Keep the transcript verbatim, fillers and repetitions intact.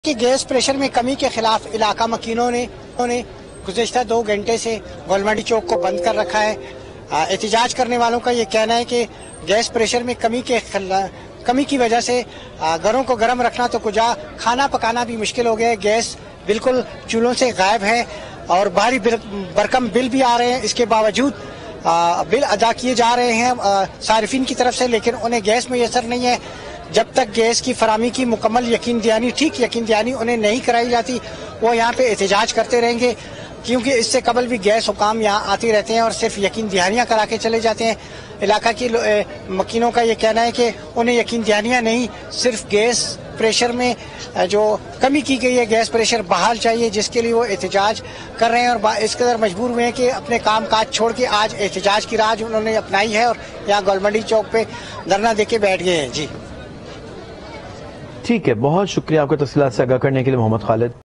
کہ gas pressure میں کمی کے خلاف علاقہ مکینوں نے گزشتہ دو گھنٹے سے گول منڈی چوک کو بند کر رکھا ہے۔ احتجاج کرنے والوں کا یہ کہنا ہے کہ گیس پریشر میں کمی کے کمی کی وجہ سے گھروں کو گرم رکھنا تو کجا کھانا پکانا بھی مشکل ہو گیا ہے۔ گیس بالکل چولہوں سے غائب ہے اور بھاری برکم بل بھی آ رہے ہیں، اس کے باوجود بل ادا کیے جا رہے ہیں صارفین کی طرف سے، لیکن انہیں گیس میسر نہیں ہے۔ جب تک گیس کی فراہمی کی مکمل یقین دہانی ٹھیک یقین دہانی انہیں نہیں کرائی جاتی، وہ یہاں پہ احتجاج کرتے رہیں گے، کیونکہ اس سے قبل بھی گیس حکام یہاں آتے رہتے ہیں اور صرف یقین دہانیاں کرا کے چلے جاتے ہیں۔ علاقہ کی مکینوں کا یہ کہنا ہے کہ انہیں یقین دہانیاں نہیں، صرف گیس پریشر میں جو کمی کی گئی ہے گیس پریشر بحال چاہیے، جس کے لیے وہ احتجاج کر رہے ہیں اور اس قدر مجبور ہوئے ہیں کہ اپنے کام کاج چھوڑ کے آج احتجاج کی راہ انہوں نے اپنائی ہے اور یہاں گول منڈی چوک پہ دھرنا دے کے بیٹھ گئے ہیں۔ جی ٹھیک ہے، بہت شکریہ آپ کو تفصیلات سے آگاہ کرنے کے لیے محمد خالد۔